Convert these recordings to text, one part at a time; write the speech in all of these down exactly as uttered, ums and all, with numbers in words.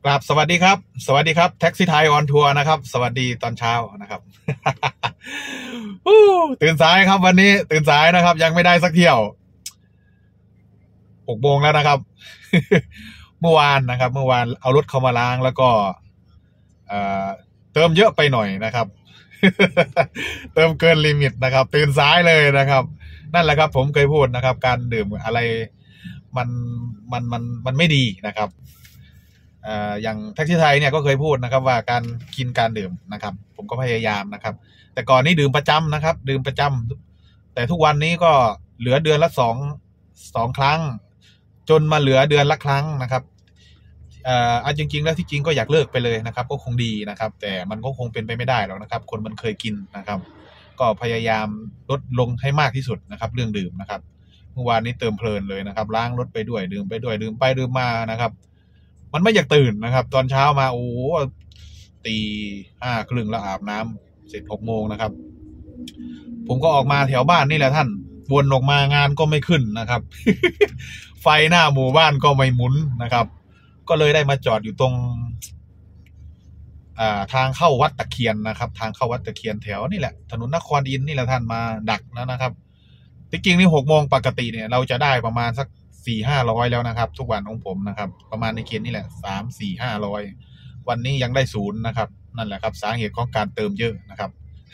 ครับสวัสดีครับสวัสดีครับแท็กซี่ไทยออนทัวร์นะครับสวัสดีตอนเช้านะครับ ตื่นสายครับวันนี้ตื่นสายนะครับยังไม่ได้สักเที่ยวหกโมงแล้วนะครับ เมื่อวานนะครับเมื่อวานเอารถเข้ามาล้างแล้วก็เติมเยอะไปหน่อยนะครับ เติมเกินลิมิตนะครับตื่นสายเลยนะครับนั่นแหละครับผมเคยพูดนะครับการดื่มอะไรมันมันมันมันไม่ดีนะครับอย่างแท็กซี่ไทยเนี่ยก็เคยพูดนะครับว่าการกินการดื่มนะครับผมก็พยายามนะครับแต่ก่อนนี้ดื่มประจำนะครับดื่มประจำแต่ทุกวันนี้ก็เหลือเดือนละสองสองครั้งจนมาเหลือเดือนละครั้งนะครับเอ่อเอาจริงๆแล้วที่จริงก็อยากเลิกไปเลยนะครับก็คงดีนะครับแต่มันก็คงเป็นไปไม่ได้หรอกนะครับคนมันเคยกินนะครับก็พยายามลดลงให้มากที่สุดนะครับเรื่องดื่มนะครับเมื่อวานนี้เติมเพลินเลยนะครับล้างรถไปด้วยดื่มไปด้วยดื่มไปดื่มมานะครับมันไม่อยากตื่นนะครับตอนเช้ามาโอ้ตีห้าครึ่งแล้วอาบน้ำเสร็จหกโมงนะครับผมก็ออกมาแถวบ้านนี่แหละท่านวนออกมางานก็ไม่ขึ้นนะครับ ไฟหน้าหมู่บ้านก็ไม่หมุนนะครับก็เลยได้มาจอดอยู่ตรงอ่าทางเข้าวัดตะเคียนนะครับทางเข้าวัดตะเคียนแถวนี่แหละถนนนครอินทร์นี่แหละท่านมาดักแล้วนะครับจริงๆนี่หกโมงปกติเนี่ยเราจะได้ประมาณสักสี่ห้าร้อยแล้วนะครับทุกวันของผมนะครับประมาณในเกณฑ์นี่แหละสามสี่ห้าร้อยวันนี้ยังได้ศูนย์นะครับนั่นแหละครับสาเหตุของการเติมเยอะนะครับ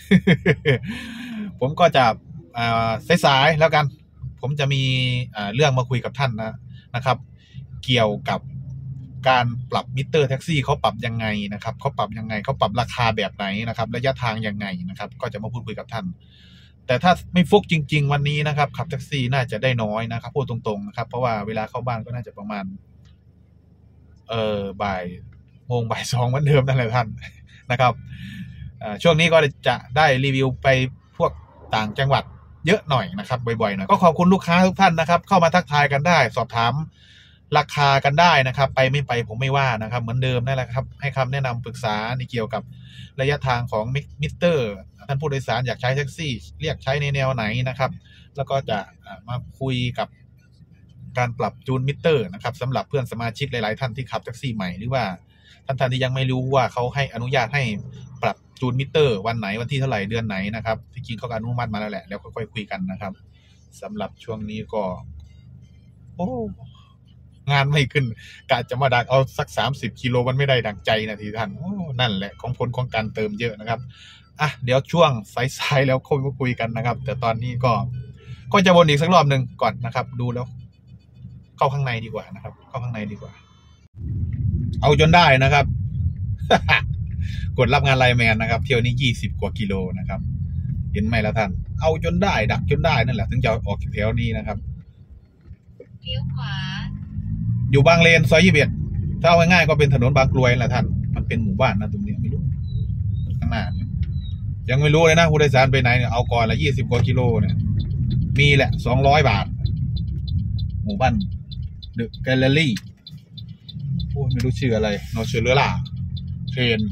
ผมก็จะอ่าสายๆแล้วกันผมจะมีอ่าเรื่องมาคุยกับท่านนะนะครับเกี่ยวกับการปรับมิเตอร์แท็กซี่เขาปรับยังไงนะครับเขาปรับยังไงเขาปรับราคาแบบไหนนะครับระยะทางยังไงนะครับก็จะมาพูดคุยกับท่านแต่ถ้าไม่ฟุกจริงๆวันนี้นะครับขับแท็กซี่น่าจะได้น้อยนะครับพูดตรงๆนะครับเพราะว่าเวลาเข้าบ้านก็น่าจะประมาณเออบ่ายโมงบ่ายสองวันเดิมนั่นแหละท่านนะครับช่วงนี้ก็จะได้รีวิวไปพวกต่างจังหวัดเยอะหน่อยนะครับบ่อยๆหน่อยก็ขอบคุณลูกค้าทุกท่านนะครับเข้ามาทักทายกันได้สอบถามราคากันได้นะครับไปไม่ไปผมไม่ว่านะครับเหมือนเดิมนั่นแหละครับให้คำแนะนำปรึกษาในเกี่ยวกับระยะทางของมิเตอร์ท่านผู้โดยสารอยากใช้แท็กซี่เรียกใช้ในแนวไหนนะครับแล้วก็จะมาคุยกับการปรับจูนมิเตอร์นะครับสำหรับเพื่อนสมาชิกหลายๆท่านที่ขับแท็กซี่ใหม่หรือว่าท่านๆที่ยังไม่รู้ว่าเขาให้อนุญาตให้ปรับจูนมิเตอร์วันไหนวันที่เท่าไหร่เดือนไหนนะครับที่จริงเขาอนุมัติมาแล้วแหละแล้วค่อยๆคุยกันนะครับสำหรับช่วงนี้ก็โอ้งานไม่ขึ้นกะจะมาดักเอาสักสามสิบกิโลมันไม่ได้ดังใจนะทีท่านโอ้นั่นแหละของผลของการเติมเยอะนะครับอ่ะเดี๋ยวช่วงสายๆแล้วค่อยมาคุยกันนะครับแต่ตอนนี้ก็ก็จะวนอีกสักรอบหนึ่งก่อนนะครับดูแล้วเข้าข้างในดีกว่านะครับเข้าข้างในดีกว่าเอาจนได้นะครับ กดรับงานไลน์แมนนะครับเที่ยวนี้ยี่สิบกว่ากิโลนะครับเห็นไหมล่ะท่านเอาจนได้ดักจนได้นั่นแหละถึงจะออกแถวนี้นะครับเลี้ยวขวาอยู่บางเลนซอยยี่สิบเอ็ดถ้าเอาง่ายๆก็เป็นถนนบางกลวยแหละท่านมันเป็นหมู่บ้านนะตรงนี้ไม่รู้ข้างหน้าเนี่ยยังไม่รู้เลยนะผู้โดยสารไปไหนเนี่ยเอาก่อนละยี่สิบกว่ากิโลเนี่ยมีแหละสองร้อยบาทหมู่บ้านเดอะแกลเลอรี่โอ้ไม่รู้ชื่ออะไรนอเชอร์เลล่าเทรน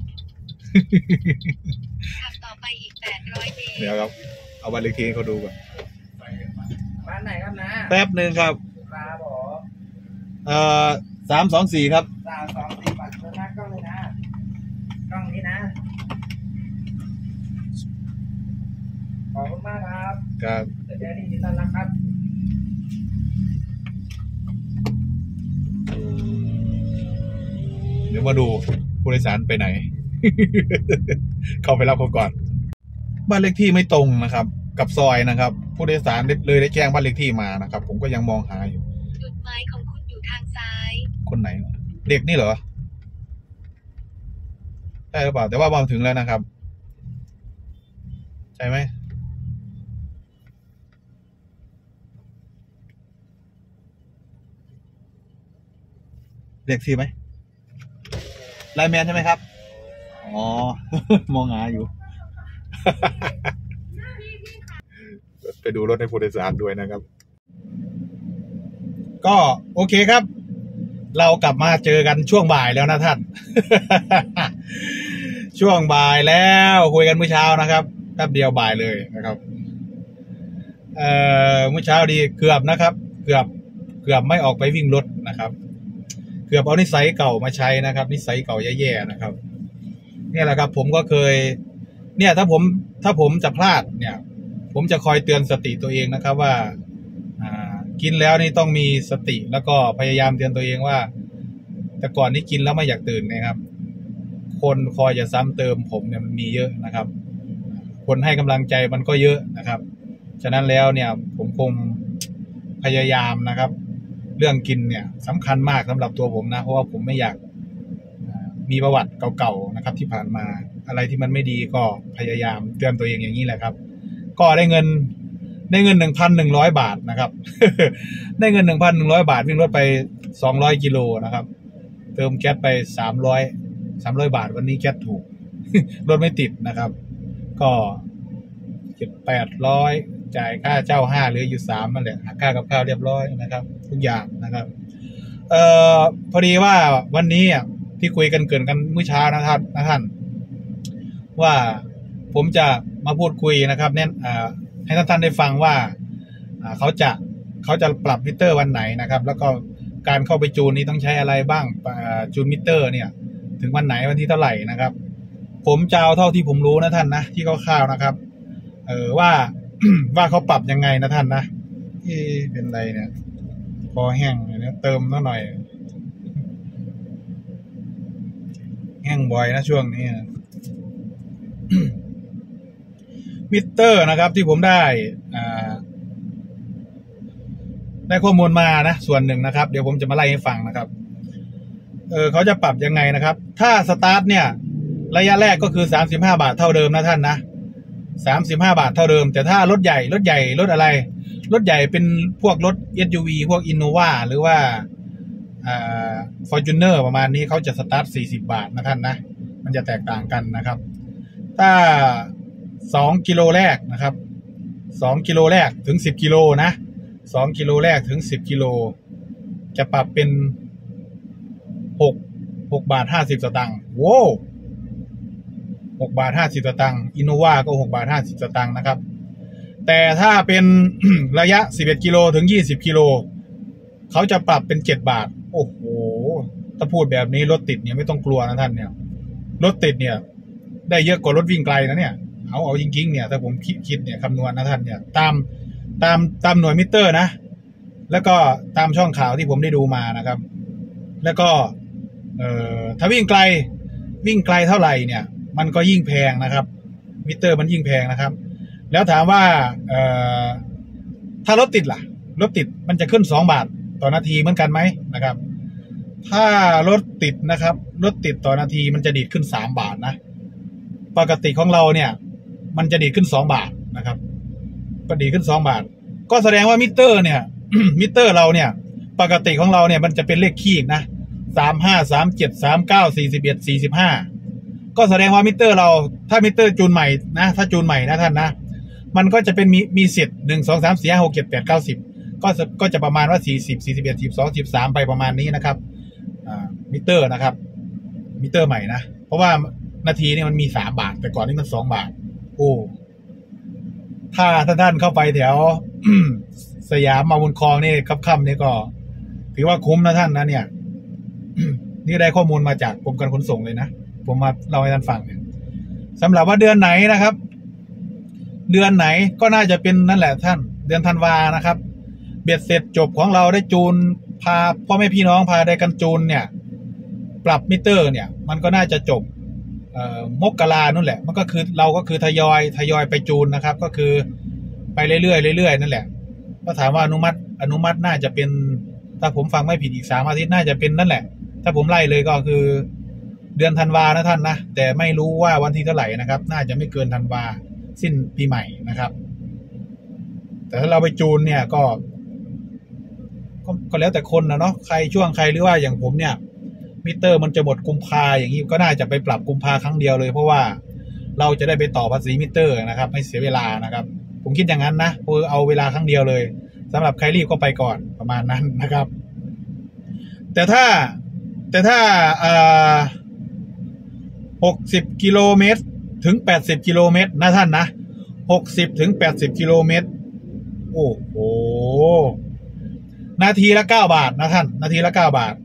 ขับต่อไปอีกแปดร้อยเมตรเดี๋ยวครับเอาบัตรเลขที่เขาดูก่อนบ้านไหนครับนะแป๊บหนึ่งครับครับผมเอ่อสามสองสี่ครับสามสองสี่ปัดเบอร์หน้ากล้องเลยนะกล้องนี้นะขอบคุณมากครับครับเดี๋ยวนี้ยินดีต้อนรับครับเดี๋ยวมาดูผู้โดยสารไปไหน เข้าไปรับเขาก่อนบ้านเลขที่ไม่ตรงนะครับกับซอยนะครับผู้โดยสารเลยได้แจ้งบ้านเลขที่มานะครับผมก็ยังมองหาอยู่จุดหมายของคุณอยู่ทางซ้ายคนไหนเด็กนี่เหรอใช่หรือเปล่าแต่ว่ามาถึงแล้วนะครับใช่ไหมเด็กที่ไหมไลน์แมนใช่ไหมครับอ๋อ มองหาอยู่ ไปดูรถในผู้โดยสารด้วยนะครับก็โอเคครับเรากลับมาเจอกันช่วงบ่ายแล้วนะท่าน ช่วงบ่ายแล้วคุยกันเมื่อเช้านะครับแป๊บเดียวบ่ายเลยนะครับเอ่อเมื่อเช้าดีเกือบนะครับเกือบเกือบไม่ออกไปวิ่งรถนะครับกือบเอานิสัยเก่ามาใช้นะครับนิสัยเก่าแย่ๆนะครับเนี่ยแหละครับผมก็เคยเนี่ยถ้าผมถ้าผมจะพลาดเนี่ยผมจะคอยเตือนสติตัวเองนะครับว่าอ่ากินแล้วนี่ต้องมีสติแล้วก็พยายามเตือนตัวเองว่าแต่ก่อนนี้กินแล้วไม่อยากตื่นนะครับคนคอยจะซ้ำเติมผมเนี่ยมันมีเยอะนะครับคนให้กำลังใจมันก็เยอะนะครับฉะนั้นแล้วเนี่ยผมคงพยายามนะครับเรื่องกินเนี่ยสำคัญมากสำหรับตัวผมนะเพราะว่าผมไม่อยากมีประวัติเก่าๆนะครับที่ผ่านมาอะไรที่มันไม่ดีก็พยายามเตือนตัวเองอย่างนี้แหละครับก็ได้เงินได้เงินหนึ่งพันหนึ่งร้อยบาทนะครับ ได้เงินหนึ่งพันหนึ่งร้อยบาทวิ่งรถไปสองร้อยกิโลนะครับเติมแก๊สไปสามร้อยสามร้อยบาทวันนี้แก๊สถูก รถไม่ติดนะครับก็เจ็ดแปดร้อยจ่ายค่าเช่าห้าเหลืออยู่สามนั่นแหละหักค่ากับข้าวเรียบร้อยนะครับทุกอย่างนะครับเอ่อพอดีว่าวันนี้ที่คุยกันเกินกันเมื่อเช้านะครับนะท่านว่าผมจะมาพูดคุยนะครับแน่นให้ท่านได้ฟังว่าเขาจะเขาจะปรับมิเตอร์วันไหนนะครับแล้วก็การเข้าไปจูนนี้ต้องใช้อะไรบ้างจูนมิเตอร์เนี่ยถึงวันไหนวันที่เท่าไหร่นะครับผมจะเอาเท่าที่ผมรู้นะท่านนะที่คร่าวๆนะครับเออว่า ว่าเขาปรับยังไงนะท่านนะที่เป็นไรเนี่ยคอแห้งเนี่ยเติมนิดหน่อยแห้งบ่อยนะช่วงนี้นะ มิเตอร์นะครับที่ผมได้อ่าได้ข้อมูลมานะส่วนหนึ่งนะครับเดี๋ยวผมจะมาไล่ให้ฟังนะครับเออเขาจะปรับยังไงนะครับถ้าสตาร์ทเนี่ยระยะแรกก็คือสามสิบห้าบาทเท่าเดิมนะท่านนะสามสิบห้าบาทเท่าเดิมแต่ถ้ารถใหญ่รถใหญ่รถอะไรรถใหญ่เป็นพวกรถ เอส ยู วี พวก Innova หรือว่าอ่า Fortuner ประมาณนี้เขาจะสตาร์ทสี่สิบบาทนะท่านนะมันจะแตกต่างกันนะครับถ้าสองกิโลแรกนะครับสองกิโลแรกถึงสิบกิโลนะสองกิโลแรกถึงสิบกิโลจะปรับเป็นหก หกบาทห้าสิบสตางค์โว้หกบาทห้าสิบสตางค์อินโนวาก็หกบาทห้าสิบสตางค์นะครับแต่ถ้าเป็น ระยะสิบเอ็ดกิโลถึงยี่สิบกิโลเขาจะปรับเป็นเจ็ดบาทโอ้โหถ้าพูดแบบนี้รถติดเนี่ยไม่ต้องกลัวนะท่านเนี่ยรถติดเนี่ยได้เยอะกว่ารถวิ่งไกลนะเนี่ยเอาเอาจริงๆเนี่ยถ้าผมคิดคิดเนี่ยคำนวณนะท่านเนี่ยตามตามตามหน่วยมิเตอร์นะแล้วก็ตามช่องข่าวที่ผมได้ดูมานะครับแล้วก็เอ่อถ้าวิ่งไกลวิ่งไกลเท่าไหร่เนี่ยมันก็ยิ่งแพงนะครับมิเตอร์มันยิ่งแพงนะครับแล้วถามว่าเอ่อถ้ารถติดล่ะรถติดมันจะขึ้นสองบาทต่อนาทีเหมือนกันไหมนะครับถ้ารถติดนะครับรถติดต่อนาทีมันจะดีดขึ้นสามบาทนะปกติของเราเนี่ยมันจะดีดขึ้นสองบาทนะครับก็ดีดขึ้นสองบาทก็แสดงว่ามิเตอร์เนี่ย มิเตอร์เราเนี่ยปกติของเราเนี่ยมันจะเป็นเลขคี่นะสามห้าสามเจ็ดสามเก้าสี่สิบเอ็ดสี่สิบห้าก็แสดงว่ามิเตอร์เราถ้ามิเตอร์จูนใหม่นะถ้าจูนใหม่นะท่านนะมันก็จะเป็นมีมีสิทธิ์หนึ่งสองสามสี่ห้าหกเจ็ดแปดเก้าสิบก็ก็จะประมาณว่าสี่สิบสี่สิบเอ็ดสี่สิบสองสี่สิบสามไปประมาณนี้นะครับอ่ามิเตอร์นะครับมิเตอร์ใหม่นะเพราะว่านาทีนี่มันมีสามบาทแต่ก่อนนี่มันสองบาทโอ้ถ้าท่านท่านเข้าไปแถว สยามมาบุญคลองนี่ค่ำๆนี่ก็ถือว่าคุ้มนะท่านนะเนี่ย นี่ได้ข้อมูลมาจากกรมการขนส่งเลยนะผมมาเล่าให้ท่านฟังเนี่ยสำหรับว่าเดือนไหนนะครับเดือนไหนก็น่าจะเป็นนั่นแหละท่านเดือนธันวานะครับเบ็ดเสร็จจบของเราได้จูนพาพ่อแม่พี่น้องพาได้กันจูนเนี่ยปรับมิเตอร์เนี่ยมันก็น่าจะจบเอ่อมกรานู่นแหละมันก็คือเราก็คือทยอยทยอยไปจูนนะครับก็คือไปเรื่อยๆเรื่อยๆนั่นแหละก็ถามว่าอนุมัติอนุมัติน่าจะเป็นถ้าผมฟังไม่ผิดอีกสามอาทิตย์น่าจะเป็นนั่นแหละถ้าผมไล่เลยก็คือเดือนธันวานะท่านนะแต่ไม่รู้ว่าวันที่เท่าไหร่นะครับน่าจะไม่เกินธันวาสิ้นปีใหม่นะครับแต่ถ้าเราไปจูนเนี่ยก็ก็ก็แล้วแต่คนนะเนาะใครช่วงใครหรือว่าอย่างผมเนี่ยมิเตอร์มันจะหมดกุมภาอย่างนี้ก็น่าจะไปปรับกุมภาครั้งเดียวเลยเพราะว่าเราจะได้ไปต่อภาษีมิเตอร์นะครับไม่เสียเวลานะครับผมคิดอย่างนั้นนะคือเอาเวลาครั้งเดียวเลยสำหรับใครรีบก็ไปก่อนประมาณนั้นนะครับแต่ถ้าแต่ถ้าอ่าหกสิบกิโลเมตรถึงแปดสิบกิโลเมตรนะท่านนะหกสิบถึงแปดสิบกิโลเมตรโอ้โหนาทีละเก้าบาทนะท่านนาทีละเก้าบาท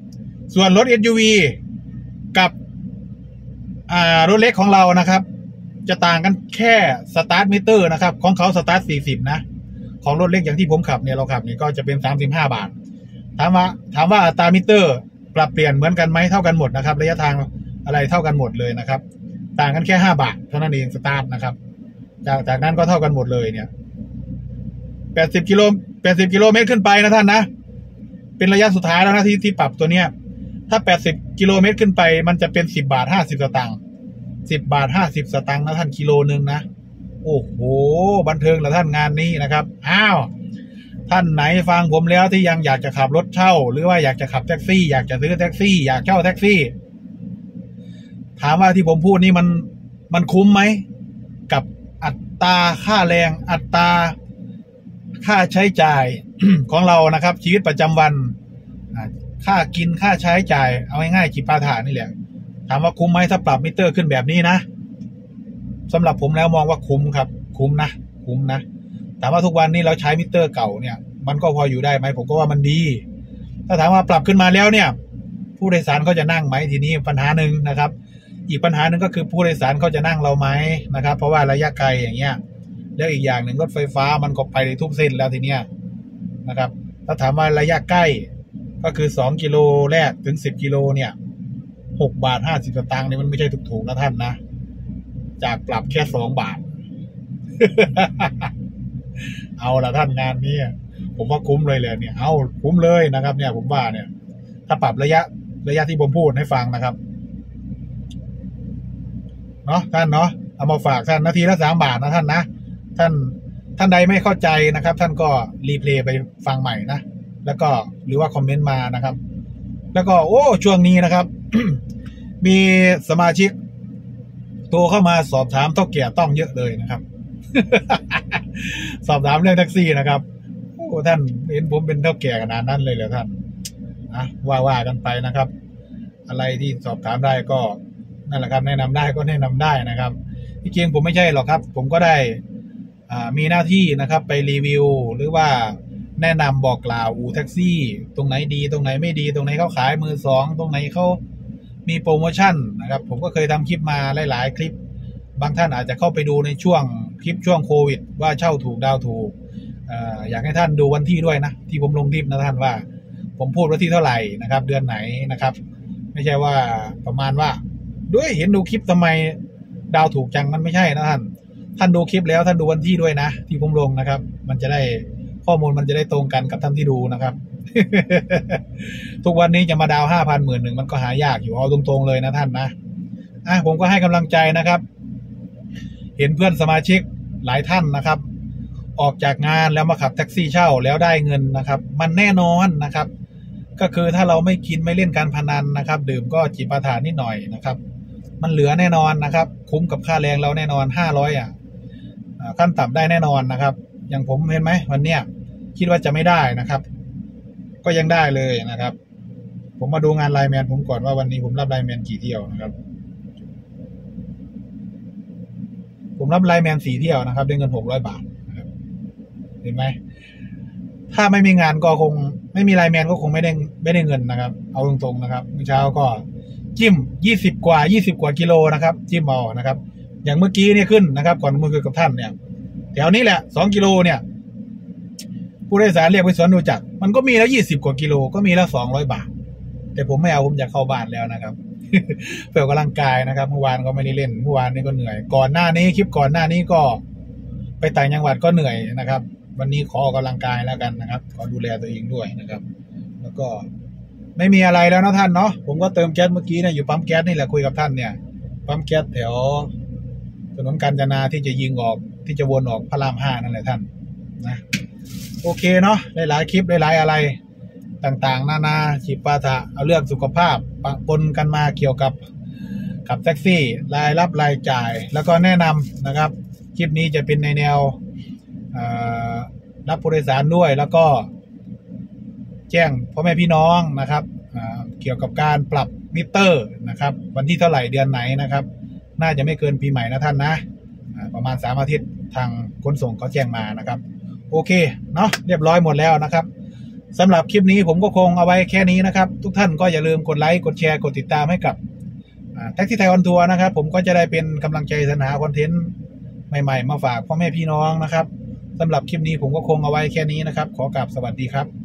ส่วนรถ เอส ยู วี กับอ่ารถเล็กของเรานะครับจะต่างกันแค่สตาร์ทมิเตอร์นะครับของเขาสตาร์ทสี่สิบนะของรถเล็กอย่างที่ผมขับเนี่ยเราขับเนี่ยก็จะเป็นสามสิบห้าบาทถามว่าถามว่าอัตรามิเตอร์ปรับเปลี่ยนเหมือนกันไหมเท่ากันหมดนะครับระยะทางอะไรเท่ากันหมดเลยนะครับต่างกันแค่ห้าบาทเท่านั้นเองสตาร์ทนะครับจากจากนั้นก็เท่ากันหมดเลยเนี่ยแปดสิบกิโลแปดสิบกิโลเมตรขึ้นไปนะท่านนะเป็นระยะสุดท้ายแล้วนะที่ที่ปรับตัวเนี้ยถ้าแปดสิบกิโลเมตรขึ้นไปมันจะเป็นสิบบาทห้าสิบสตางค์สิบบาทห้าสิบสตางค์นะท่านกิโลนึงนะโอ้โหบันเทิงละท่านงานนี้นะครับอ้าวท่านไหนฟังผมแล้วที่ยังอยากจะขับรถเช่าหรือว่าอยากจะขับแท็กซี่อยากจะซื้อแท็กซี่อยากเช่าแท็กซี่ถามว่าที่ผมพูดนี่มันมันคุ้มไหมกับอัตราค่าแรงอัตราค่าใช้จ่าย ของเรานะครับชีวิตประจำวันค่ากินค่าใช้จ่ายเอาง่ายๆจิปาถะนี่แหละถามว่าคุ้มไหมถ้าปรับมิเตอร์ขึ้นแบบนี้นะสำหรับผมแล้วมองว่าคุ้มครับคุ้มนะคุ้มนะถามว่าทุกวันนี้เราใช้มิเตอร์เก่าเนี่ยมันก็พออยู่ได้ไหมผมก็ว่ามันดีถ้าถามว่าปรับขึ้นมาแล้วเนี่ยผู้โดยสารเขาจะนั่งไหมทีนี้ปัญหาหนึ่งนะครับอีกปัญหาหนึ่งก็คือผู้โดยสารเขาจะนั่งเราไหมนะครับเพราะว่าระยะไกลอย่างเงี้ยแล้วอีกอย่างหนึ่งรถไฟฟ้ามันก็ไปในทุกเส้นแล้วทีเนี้ยนะครับถ้าถามว่าระยะใกล้ก็คือสองกิโลแรกถึงสิบกิโลเนี่ยหกบาทห้าสิบสตางค์นี่มันไม่ใช่ถูกๆนะท่านนะจากปรับแค่สองบาท เอาละท่านงานนี้ผมว่าคุ้มเลยเลยเนี่ยเอาคุ้มเลยนะครับเนี่ยผมว่าเนี่ยถ้าปรับระยะระยะที่ผมพูดให้ฟังนะครับเนาะท่านเนาะเอามาฝากท่านนาทีละสามบาทนะท่านนะท่านท่านใดไม่เข้าใจนะครับท่านก็รีเพลย์ไปฟังใหม่นะแล้วก็หรือว่าคอมเมนต์มานะครับแล้วก็โอ้ช่วงนี้นะครับ มีสมาชิกโทรเข้ามาสอบถามเท่าแก่ต้องเยอะเลยนะครับ สอบถามเรื่องแท็กซี่นะครับโอ้ท่านเห็นผมเป็นเท่าแก่ขนาดนั้นเลยเหรอท่านนะว่าว่ากันไปนะครับ อะไรที่สอบถามได้ก็นั่นแหละครับแนะนำได้ก็แนะนำได้นะครับที่จริงผมไม่ใช่หรอกครับผมก็ได้อ่ามีหน้าที่นะครับไปรีวิวหรือว่าแนะนำบอกกล่าวอู่แท็กซี่ตรงไหนดีตรงไหนไม่ดีตรงไหนเขาขายมือสองตรงไหนเขามีโปรโมชั่นนะครับผมก็เคยทำคลิปมาหลายๆคลิปบางท่านอาจจะเข้าไปดูในช่วงคลิปช่วงโควิดว่าเช่าถูกดาวถูกอ่าอยากให้ท่านดูวันที่ด้วยนะที่ผมลงคลิปนะท่านว่าผมพูดวันที่เท่าไหร่นะครับเดือนไหนนะครับไม่ใช่ว่าประมาณว่าด้วยเห็นดูคลิปทำไมดาวถูกจังมันไม่ใช่นะท่านท่านดูคลิปแล้วท่านดูวันที่ด้วยนะที่ผมลงนะครับมันจะได้ข้อมูลมันจะได้ตรงกันกับท่านที่ดูนะครับ ทุกวันนี้จะมาดาวห้าพันหมื่นหนึ่งมันก็หายากอยู่เอาตรงๆเลยนะท่านนะอ่ะผมก็ให้กำลังใจนะครับเห็นเพื่อนสมาชิกหลายท่านนะครับออกจากงานแล้วมาขับแท็กซี่เช่าแล้วได้เงินนะครับมันแน่นอนนะครับก็คือถ้าเราไม่กินไม่เล่นการพนันนะครับดื่มก็จิปาถะนิดหน่อยนะครับมันเหลือแน่นอนนะครับคุ้มกับค่าแรงเราแน่นอนห้าร้อยอ่ะขั้นต่ำได้แน่นอนนะครับอย่างผมเห็นไหมวันเนี้ยคิดว่าจะไม่ได้นะครับก็ยังได้เลยนะครับผมมาดูงานไลน์แมนผมก่อนว่าวันนี้ผมรับไลน์แมนกี่เที่ยวนะครับผมรับไลน์แมนสี่เที่ยวนะครับได้เงินหกร้อยบาทนะครับเห็นไหมถ้าไม่มีงานก็คงไม่มีไลน์แมนก็คงไม่ได้ไม่ได้เงินนะครับเอาตรงๆนะครับเมื่อเช้าก็จิ้มยี่สิบกว่ายี่สิบกว่ากิโลนะครับจิ้มเอานะครับอย่างเมื่อกี้เนี่ยขึ้นนะครับก่อนมาคุยกับท่านเนี่ยแถวนี้แหละสองกิโลเนี่ยผู้โดยสารเรียกไปสวนดูจักมันก็มีแล้วยี่สิบกว่ากิโลก็มีแล้วสองร้อยบาทแต่ผมไม่เอาผมอยากเข้าบ้านแล้วนะครับ เพื่อออกกำลังกายนะครับเมื่อวานก็ไม่ได้เล่นเมื่อวานนี้ก็เหนื่อยก่อนหน้านี้คลิปก่อนหน้านี้ก็ไปต่างจังหวัดก็เหนื่อยนะครับวันนี้ขอออกกำลังกายแล้วกันนะครับขอดูแลตัวเองด้วยนะครับแล้วก็ไม่มีอะไรแล้วนะท่านเนาะผมก็เติมแก๊สเมื่อกี้เนี่ยอยู่ปั๊มแก๊สนี่แหละคุยกับท่านเนี่ยปั๊มแก๊สแถวถนนกาญจนาที่จะยิงออกที่จะวนออกพระรามห้านั่นแหละท่านนะโอเคเนาะหลายๆคลิปหลายๆอะไรต่างๆนานาจิปาถะเอาเรื่องสุขภาพปะปนกันมาเกี่ยวกับขับแท็กซี่รายรับรายจ่ายแล้วก็แนะนำนะครับคลิปนี้จะเป็นในแนวรับผู้โดยสารด้วยแล้วก็แจ้งพ่อแม่พี่น้องนะครับเกี่ยวกับการปรับมิเตอร์นะครับวันที่เท่าไหร่เดือนไหนนะครับน่าจะไม่เกินปีใหม่นะท่านนะประมาณสามอาทิตย์ทางขนส่งเขาแจ้งมานะครับโอเคเนาะเรียบร้อยหมดแล้วนะครับสำหรับคลิปนี้ผมก็คงเอาไว้แค่นี้นะครับทุกท่านก็อย่าลืมกดไลค์กดแชร์กดติดตามให้กับแท็กซี่ไทยออนทัวร์นะครับผมก็จะได้เป็นกำลังใจสรรหาคอนเทนต์ใหม่ๆมาฝากพ่อแม่พี่น้องนะครับสำหรับคลิปนี้ผมก็คงเอาไว้แค่นี้นะครับขอกราบสวัสดีครับ